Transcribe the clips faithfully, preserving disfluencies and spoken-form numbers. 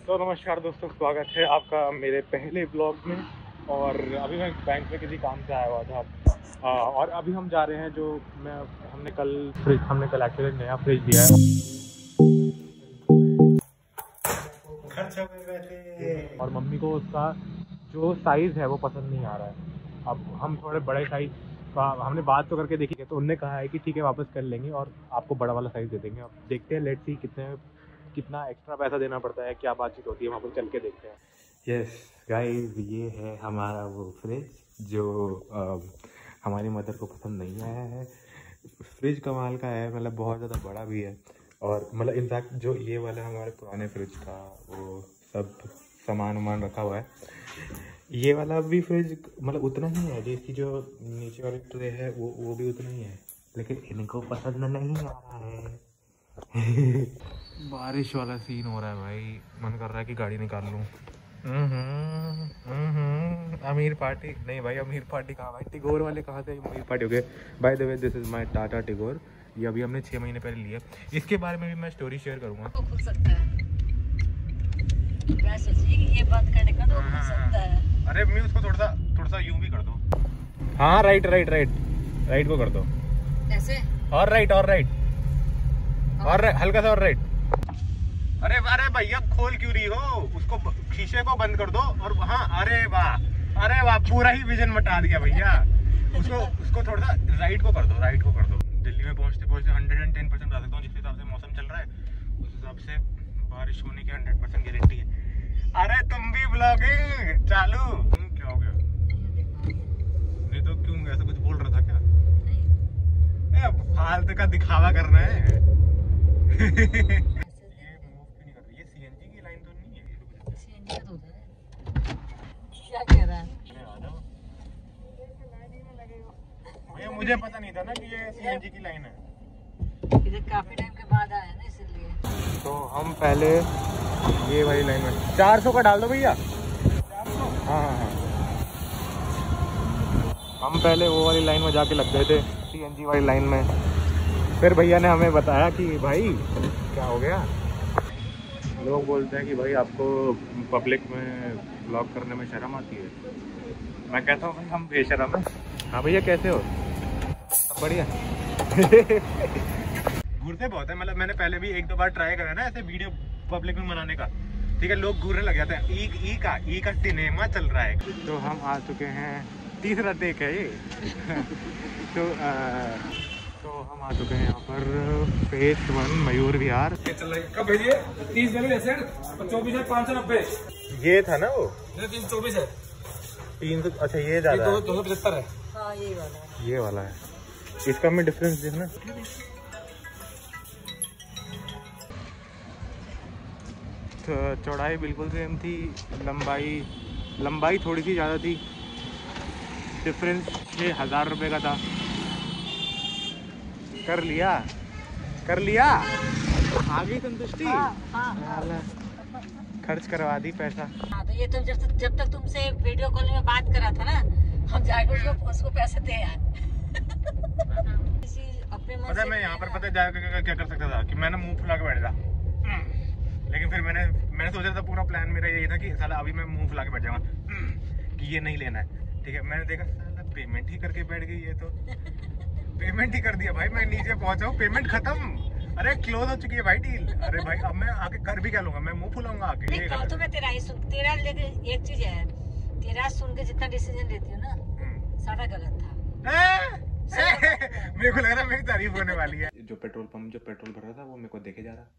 तो नमस्कार दोस्तों, स्वागत है आपका मेरे पहले ब्लॉग में। और अभी मैं बैंक में किसी काम से आया हुआ था आ, और अभी हम जा रहे हैं जो मैं हमने कल फ्रिज हमने कल एक्चुअली नया फ्रिज लिया है। खर्च हो गए और मम्मी को उसका जो साइज़ है वो पसंद नहीं आ रहा है। अब हम थोड़े बड़े साइज़ का हमने बात तो करके देखी है, तो उनने कहा है कि ठीक है वापस कर लेंगे और आपको बड़ा वाला साइज़ दे देंगे। अब देखते हैं, लेट्स सी कितने कितना एक्स्ट्रा पैसा देना पड़ता है, क्या बातचीत होती है, वहाँ पर चल के देखते हैं। यस गाइस, ये है हमारा वो फ्रिज जो आ, हमारी मदर को पसंद नहीं आया है। फ्रिज कमाल का है, मतलब बहुत ज़्यादा बड़ा भी है। और मतलब इनफैक्ट जो ये वाला हमारे पुराने फ्रिज था वो सब सामान वामान रखा हुआ है। ये वाला भी फ्रिज मतलब उतना ही है, जिसकी जो नीचे वाली ट्रे है वो वो भी उतना ही है, लेकिन इनको पसंद नहीं आ रहा है। बारिश वाला सीन हो रहा है भाई, मन कर रहा है कि गाड़ी निकाल लूँ। अमीर पार्टी नहीं भाई, अमीर पार्टी कहाँ भाई, टिगोर वाले कहाँ से अमीर पार्टी हो गए। By the way, this is my Tata Tigor. ये अभी हमने छः महीने पहले लिया। इसके बारे में भी मैं स्टोरी शेयर करूँगा। तो खुल सकता है, मैं सोची ये बात करने का तो खुल सकता है। अरे मम्मी उसको थोड़ा सा थोड़ा सा यूं भी कर दो। हाँ राइट राइट राइट राइट को कर दो ऐसे और राइट और राइट और हल्का सा और राइट। अरे अरे भैया खोल क्यों रही हो उसको, शीशे को बंद कर दो। और हाँ, अरे वाह अरे वाह, पूरा ही विजन मटा दिया भैया। उसको उसको थोड़ा सा राइट को कर दो, राइट को कर दो। दिल्ली में पहुंचते पहुंचते हंड्रेड एंड टेन परसेंट बता सकता हूँ, जिस हिसाब से मौसम चल रहा है उस हिसाब से बारिश होने की हंड्रेड परसेंट गारंटी है। अरे तुम भी ब्लॉगिंग चालू, क्या हो गया? नहीं तो क्यों, ऐसा कुछ बोल रहा था क्या? फालतू का दिखावा करना है। क्या कह रहा है? ये मुझे पता नहीं था ना कि ये सीएनजी की लाइन है। इधर काफी टाइम के बाद आया ना, इसलिए। तो हम पहले ये वाली लाइन में चार सौ का डाल दो भैया। हाँ हाँ हाँ, हम पहले वो वाली लाइन में जाके लग गए थे, सीएनजी वाली लाइन में। फिर भैया ने हमें बताया कि भाई क्या हो गया, लोग बोलते हैं कि भाई आपको पब्लिक में ब्लॉग करने में शर्म आती है। मैं कहता हूँ भाई हम बेशर्म हैं। हाँ भैया कैसे हो, सब बढ़िया? घूरते बहुत है, मतलब मैंने पहले भी एक दो बार ट्राई करा ना ऐसे वीडियो पब्लिक में बनाने का, ठीक है, लोग घूरने लग जाते हैं। ई ई का ई का सिनेमा चल रहा है। तो हम आ चुके हैं, तीसरा टेक है ये। तो आ, तो हम आ चुके हैं यहाँ पर फेज वन मयूर विहार। कब भेजिए? तीस और चौबीस है, पाँच सौ नब्बे। ये था ना वो तीन सौ चौबीस है, तीन सौ। अच्छा ये ज्यादा है, दो सौ पचहत्तर है। हाँ यही वाला है। ये वाला है। इसका में डिफरेंस देखना, तो चौड़ाई बिल्कुल सेम थी, लंबाई लंबाई थोड़ी सी ज़्यादा थी। डिफरेंस छः हज़ार रुपये का था। कर लिया कर लिया आ गई संतुष्टि। हाँ, हाँ, हाँ। खर्च करवा दी पैसा। हाँ, तो ये तो जब जब तक तुमसे वीडियो कॉल में बात करा था ना, हम जाके उसको उसको पैसे दे यार। अपने मन पता है मैं यहाँ पर पता है जाकर क्या कर सकता था कि मैंने मुंह फुला के बैठ जा, लेकिन फिर मैंने मैंने सोचा था, पूरा प्लान मेरा यही था कि साला अभी मैं मुंह फुला के बैठ जाऊंगा कि ये नहीं लेना है, ठीक है। मैंने देखा साला पेमेंट ही करके बैठ गई, ये तो पेमेंट ही कर दिया भाई। मैं नीचे पहुंचा हूँ, पेमेंट खत्म। अरे क्लोज हो चुकी है भाई डील। अरे भाई अब मैं आके कर भी क्या लूंगा, मैं मुंह फुलाऊंगा आके। ये नहीं, तो मैं तेरा ही सुन तेरा, लेकिन एक चीज है, तेरा सुन के जितना डिसीजन लेती हूँ ना, सारा गलत था। मेरे को लग रहा है मेरी तारीफ होने वाली है। जो पेट्रोल पंप जो पेट्रोल भर रहा था वो मेरे को देखे जा रहा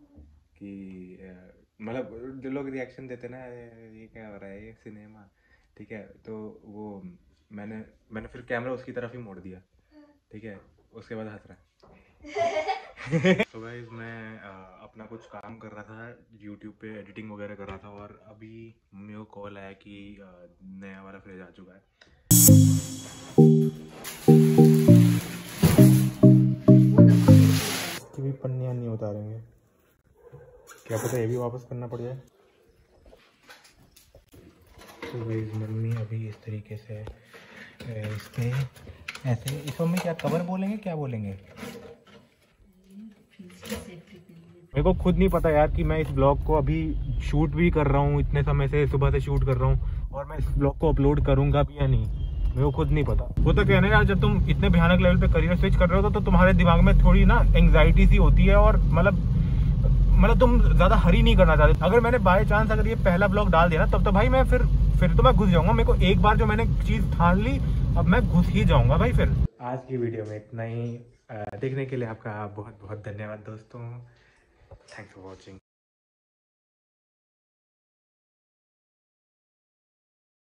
कि मतलब जो लोग रिएक्शन देते ना, ये क्या हो रहा है, ये सिनेमा, ठीक है। तो वो मैंने मैंने फिर कैमरा उसकी तरफ ही मोड़ दिया, ठीक है। उसके बाद हंस रहा है। तो गाइस मैं आ, अपना कुछ काम कर रहा था, यूट्यूब पे एडिटिंग वगैरह कर रहा था, और अभी मेरे को कॉल आया कि आ, नया वाला फ्रिज आ चुका है। इसकी भी पन्नियाँ नहीं उतारेंगे, क्या पता ये भी वापस करना पड़ जाए। तो गाइस मम्मी अभी इस तरीके से इस पे ऐसे, इसको मम्मी क्या कवर बोलेंगे, क्या बोलेंगे? मेरे को खुद नहीं पता यार कि मैं इस ब्लॉग को अभी शूट भी कर रहा हूँ, इतने समय से सुबह से शूट कर रहा हूँ, और मैं इस ब्लॉग को अपलोड करूँगा भी या नहीं, मेरे को खुद नहीं पता। वो तो कहना यार, जब तुम इतने भयानक लेवल पे करियर स्विच कर रहे हो तो, तो तुम्हारे दिमाग में थोड़ी ना एंग्जाइटी सी होती है, और मतलब मतलब तुम ज्यादा हरी नहीं करना चाहते। अगर मैंने बाय चांस अगर ये पहला ब्लॉग डाल दिया ना, तब तो भाई मैं फिर फिर तो मैं घुस जाऊंगा। मेरे को एक बार जो मैंने चीज ठान ली, अब मैं घुस ही जाऊंगा भाई फिर। आज की वीडियो में इतना ही। देखने के लिए आपका बहुत बहुत धन्यवाद दोस्तों। Thanks for watching.